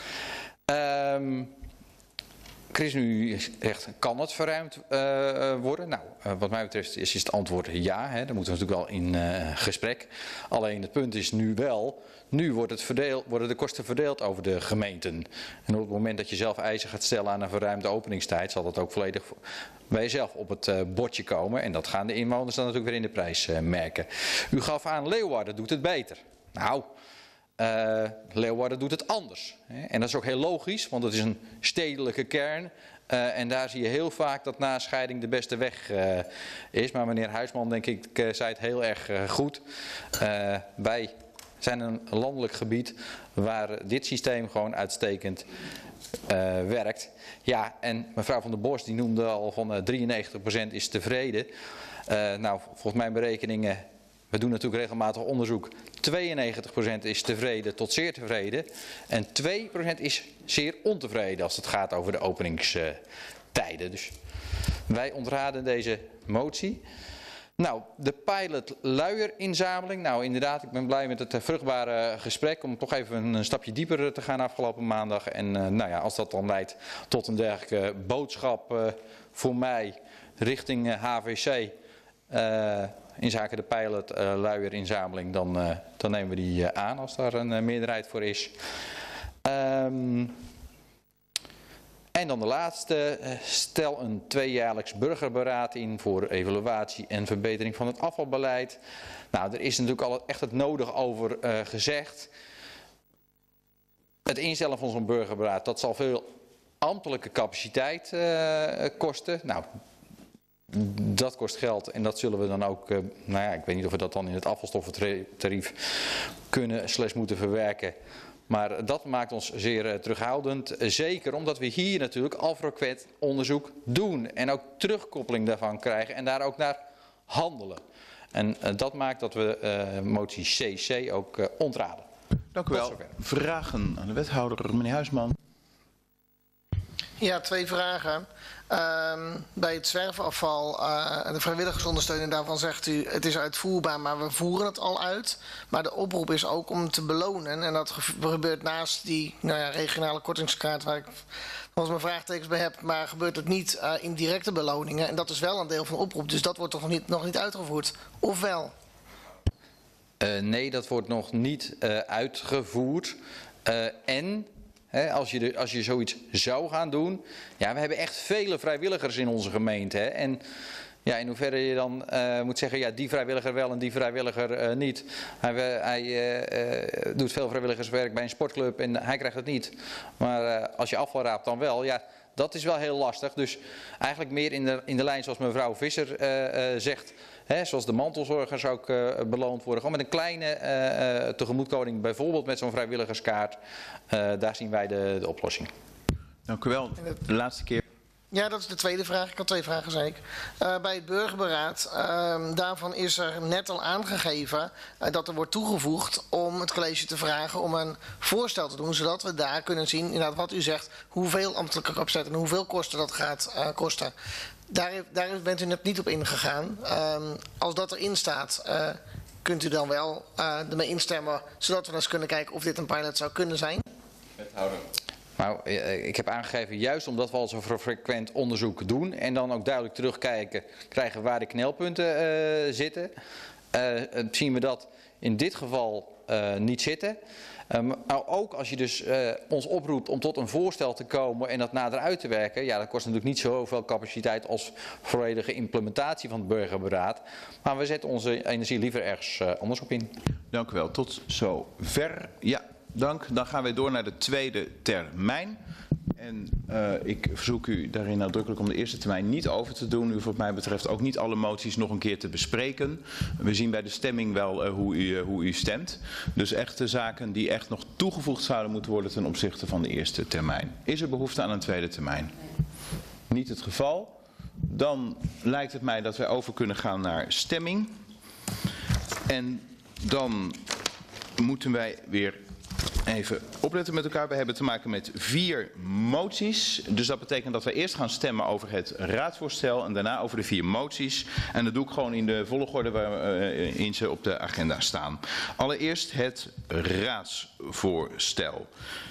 Um, ChristenUnie zegt, kan het verruimd uh, worden? Nou, uh, wat mij betreft is, is het antwoord ja. Hè. Daar moeten we natuurlijk wel in uh, gesprek. Alleen het punt is nu wel, nu wordt het verdeel, worden de kosten verdeeld over de gemeenten. En op het moment dat je zelf eisen gaat stellen aan een verruimde openingstijd, zal dat ook volledig bij jezelf op het uh, bordje komen. En dat gaan de inwoners dan natuurlijk weer in de prijs uh, merken. U gaf aan, Leeuwarden doet het beter. Nou, Uh, Leeuwarden doet het anders. Hè? En dat is ook heel logisch, want het is een stedelijke kern. Uh, en daar zie je heel vaak dat nascheiding de beste weg uh, is. Maar meneer Huisman, denk ik, uh, zei het heel erg uh, goed. Uh, wij zijn een landelijk gebied waar dit systeem gewoon uitstekend uh, werkt. Ja, en mevrouw Van der Bos die noemde al van uh, drieënnegentig procent is tevreden. Uh, nou, volgens mijn berekeningen, we doen natuurlijk regelmatig onderzoek. tweeënnegentig procent is tevreden tot zeer tevreden. En twee procent is zeer ontevreden als het gaat over de openingstijden. Dus wij ontraden deze motie. Nou, de pilot luierinzameling. Nou, inderdaad, ik ben blij met het vruchtbare gesprek om toch even een stapje dieper te gaan afgelopen maandag. En uh, nou ja, als dat dan leidt tot een dergelijke boodschap uh, voor mij richting uh, H V C uh, in zaken de pilot uh, luierinzameling, dan, uh, dan nemen we die uh, aan als daar een uh, meerderheid voor is. Um, En dan de laatste, stel een tweejaarlijks burgerberaad in voor evaluatie en verbetering van het afvalbeleid. Nou, er is natuurlijk al echt het nodig over uh, gezegd. Het instellen van zo'n burgerberaad, dat zal veel ambtelijke capaciteit uh, kosten. Nou, dat kost geld en dat zullen we dan ook, uh, nou ja, ik weet niet of we dat dan in het afvalstoffentarief kunnen slash moeten verwerken. Maar dat maakt ons zeer uh, terughoudend. Zeker omdat we hier natuurlijk al frequent onderzoek doen. En ook terugkoppeling daarvan krijgen en daar ook naar handelen. En uh, dat maakt dat we uh, motie C C ook uh, ontraden. Dank u wel. Vragen aan de wethouder, meneer Huisman. Ja, twee vragen. Uh, bij het zwerfafval, uh, de vrijwilligersondersteuning, daarvan zegt u het is uitvoerbaar, maar we voeren het al uit. Maar de oproep is ook om te belonen. En dat gebeurt naast die nou ja, regionale kortingskaart waar ik volgens mijn vraagtekens bij heb. Maar gebeurt het niet uh, in directe beloningen. En dat is wel een deel van de oproep. Dus dat wordt toch nog niet, nog niet uitgevoerd? Of wel? Uh, nee, dat wordt nog niet uh, uitgevoerd. Uh, en... He, als, je de, als je zoiets zou gaan doen. Ja, we hebben echt vele vrijwilligers in onze gemeente. Hè, en ja, in hoeverre je dan uh, moet zeggen, ja, die vrijwilliger wel en die vrijwilliger uh, niet. Hij, hij uh, uh, doet veel vrijwilligerswerk bij een sportclub en hij krijgt het niet. Maar uh, als je afval raapt dan wel, ja, dat is wel heel lastig. Dus eigenlijk meer in de, in de lijn zoals mevrouw Visser uh, uh, zegt. He, zoals de mantelzorgers ook uh, beloond worden. Gewoon met een kleine uh, uh, tegemoetkoming, bijvoorbeeld met zo'n vrijwilligerskaart. Uh, daar zien wij de, de oplossing. Dank u wel. De laatste keer. Ja, dat is de tweede vraag. Ik had twee vragen, zei ik. Uh, bij het burgerberaad, uh, daarvan is er net al aangegeven uh, dat er wordt toegevoegd om het college te vragen om een voorstel te doen, zodat we daar kunnen zien, inderdaad wat u zegt, hoeveel ambtelijke capaciteit en hoeveel kosten dat gaat uh, kosten. Daar, daar bent u net niet op ingegaan. Uh, als dat erin staat, uh, kunt u dan wel uh, ermee instemmen, zodat we eens kunnen kijken of dit een pilot zou kunnen zijn? Wethouder. Nou, ik heb aangegeven, juist omdat we al zo frequent onderzoek doen en dan ook duidelijk terugkijken, krijgen waar de knelpunten uh, zitten. Uh, zien we dat in dit geval uh, niet zitten. Um, nou, ook als je dus uh, ons oproept om tot een voorstel te komen en dat nader uit te werken, ja, dat kost natuurlijk niet zoveel capaciteit als volledige implementatie van het burgerberaad. Maar we zetten onze energie liever ergens uh, anders op in. Dank u wel. Tot zover. Ja. Dank. Dan gaan wij door naar de tweede termijn. En uh, ik verzoek u daarin nadrukkelijk om de eerste termijn niet over te doen. U hoeft wat mij betreft ook niet alle moties nog een keer te bespreken. We zien bij de stemming wel uh, hoe, u, uh, hoe u stemt. Dus echte zaken die echt nog toegevoegd zouden moeten worden ten opzichte van de eerste termijn. Is er behoefte aan een tweede termijn? Niet het geval. Dan lijkt het mij dat wij over kunnen gaan naar stemming. En dan moeten wij weer even opletten met elkaar. We hebben te maken met vier moties. Dus dat betekent dat we eerst gaan stemmen over het raadsvoorstel en daarna over de vier moties. En dat doe ik gewoon in de volgorde waarin ze op de agenda staan. Allereerst het raadsvoorstel.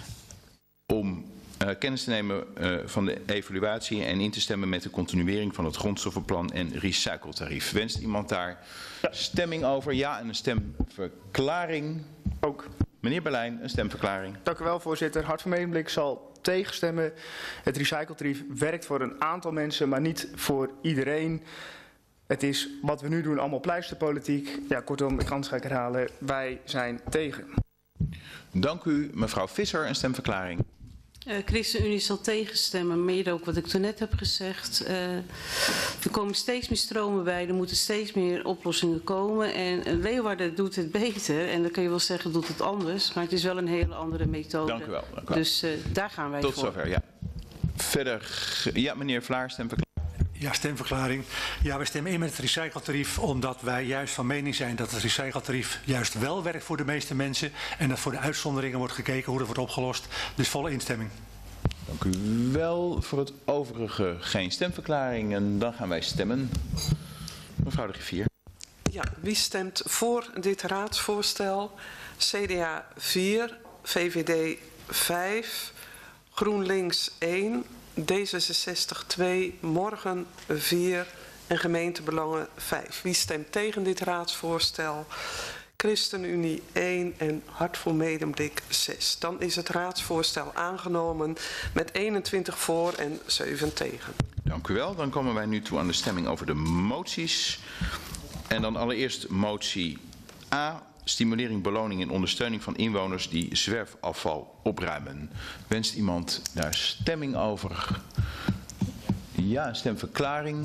Om uh, kennis te nemen uh, van de evaluatie en in te stemmen met de continuering van het grondstoffenplan en recycletarief. Wenst iemand daar stemming over? Ja, en een stemverklaring ook. Meneer Berlijn, een stemverklaring. Dank u wel, voorzitter. Hart van Medemblik zal tegenstemmen. Het recycletarief werkt voor een aantal mensen, maar niet voor iedereen. Het is wat we nu doen allemaal pleisterpolitiek. Ja, kortom, ik kan het gelijk herhalen. Wij zijn tegen. Dank u, mevrouw Visser. Een stemverklaring. Uh, ChristenUnie zal tegenstemmen, meer ook wat ik toen net heb gezegd. Uh, er komen steeds meer stromen bij, er moeten steeds meer oplossingen komen. En uh, Leeuwarden doet het beter, en dan kun je wel zeggen doet het anders, maar het is wel een hele andere methode. Dank u wel. Dank u wel. Dus uh, daar gaan wij Tot voor. zover, ja. Verder, ja meneer Vlaar, stemverklaring. Ja, stemverklaring. Ja, wij stemmen in met het recycletarief omdat wij juist van mening zijn dat het recycletarief juist wel werkt voor de meeste mensen en dat voor de uitzonderingen wordt gekeken hoe dat wordt opgelost. Dus volle instemming. Dank u wel. Voor het overige geen stemverklaring en dan gaan wij stemmen. Mevrouw de Griffier. Ja, wie stemt voor dit raadsvoorstel? C D A vier, V V D vijf, GroenLinks één, D zesenzestig twee, Morgen vier en Gemeentebelangen vijf. Wie stemt tegen dit raadsvoorstel? ChristenUnie één en Hart voor Medemblik zes. Dan is het raadsvoorstel aangenomen met eenentwintig voor en zeven tegen. Dank u wel. Dan komen wij nu toe aan de stemming over de moties. En dan allereerst motie A. Stimulering, beloning en ondersteuning van inwoners die zwerfafval opruimen. Wenst iemand daar stemming over? Ja, een stemverklaring.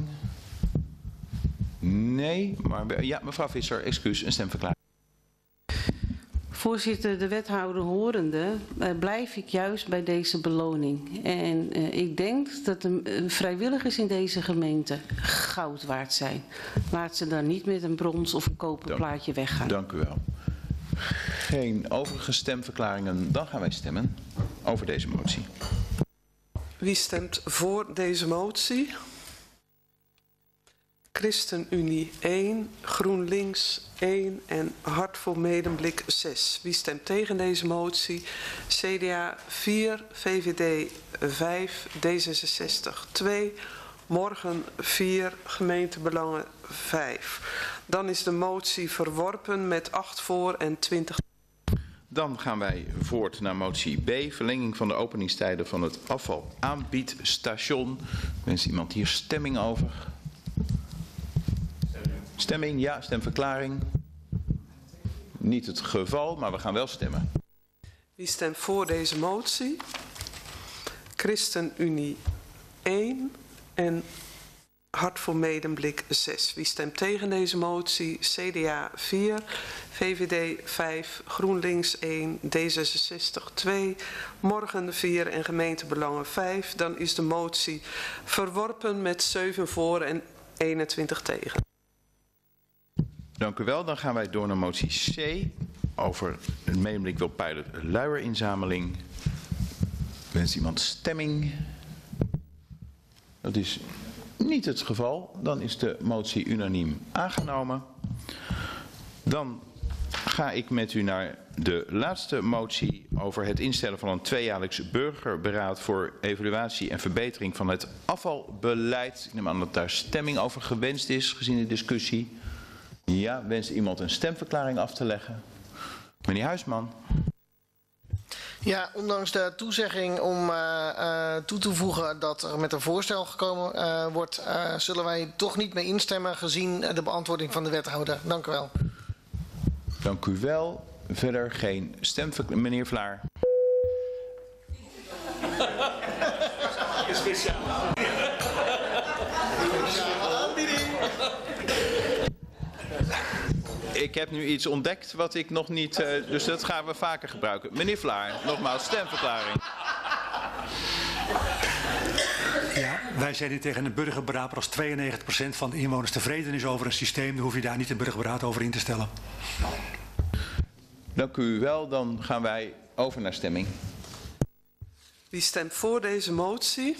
Nee, maar ja, mevrouw Visser, excuus, een stemverklaring. Voorzitter, de wethouder horende, uh, blijf ik juist bij deze beloning. En uh, ik denk dat de uh, vrijwilligers in deze gemeente goud waard zijn. Laat ze dan niet met een brons of een koper plaatje weggaan. Dank u wel. Geen overige stemverklaringen. Dan gaan wij stemmen over deze motie. Wie stemt voor deze motie? ChristenUnie één, GroenLinks één en Hart voor Medemblik zes. Wie stemt tegen deze motie? C D A vier, V V D vijf, D zesenzestig twee, Morgen vier, Gemeentebelangen vijf. Dan is de motie verworpen met acht voor en twintig. Dan gaan wij voort naar motie B. Verlenging van de openingstijden van het afvalaanbiedstation. Wens iemand hier stemming over? Stemming, ja. Stemverklaring. Niet het geval, maar we gaan wel stemmen. Wie stemt voor deze motie? ChristenUnie één en Hart voor Medemblik zes. Wie stemt tegen deze motie? C D A vier, V V D vijf, GroenLinks één, D zesenzestig twee, Morgen vier en Gemeentebelangen vijf. Dan is de motie verworpen met zeven voor en eenentwintig tegen. Dank u wel. Dan gaan wij door naar motie C. Over een Medemblik wil pilot luierinzameling. Wens iemand stemming? Dat is niet het geval. Dan is de motie unaniem aangenomen. Dan ga ik met u naar de laatste motie over het instellen van een tweejaarlijks burgerberaad voor evaluatie en verbetering van het afvalbeleid. Ik neem aan dat daar stemming over gewenst is gezien de discussie. Ja, wenst iemand een stemverklaring af te leggen? Meneer Huisman. Ja, ondanks de toezegging om uh, uh, toe te voegen dat er met een voorstel gekomen uh, wordt, uh, zullen wij toch niet mee instemmen gezien de beantwoording van de wethouder. Dank u wel. Dank u wel. Verder geen stemverklaring. Meneer Vlaar. Speciaal. Ik heb nu iets ontdekt wat ik nog niet, uh, dus dat gaan we vaker gebruiken. Meneer Vlaar, nogmaals, stemverklaring. Ja, wij zijn hier tegen een burgerberaad als tweeënnegentig procent van de inwoners tevreden is over een systeem. Dan hoef je daar niet een burgerberaad over in te stellen. Dank u wel, dan gaan wij over naar stemming. Wie stemt voor deze motie?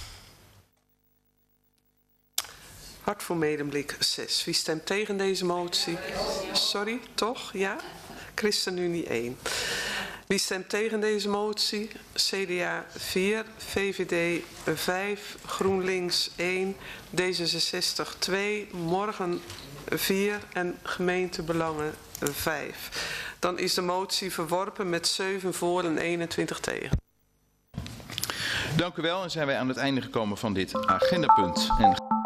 Hart voor Medemblik zes. Wie stemt tegen deze motie? Sorry, toch? Ja? ChristenUnie één. Wie stemt tegen deze motie? C D A vier, V V D vijf, GroenLinks één, D zesenzestig twee, Morgen vier en Gemeentebelangen vijf. Dan is de motie verworpen met zeven voor en eenentwintig tegen. Dank u wel en zijn wij aan het einde gekomen van dit agendapunt. En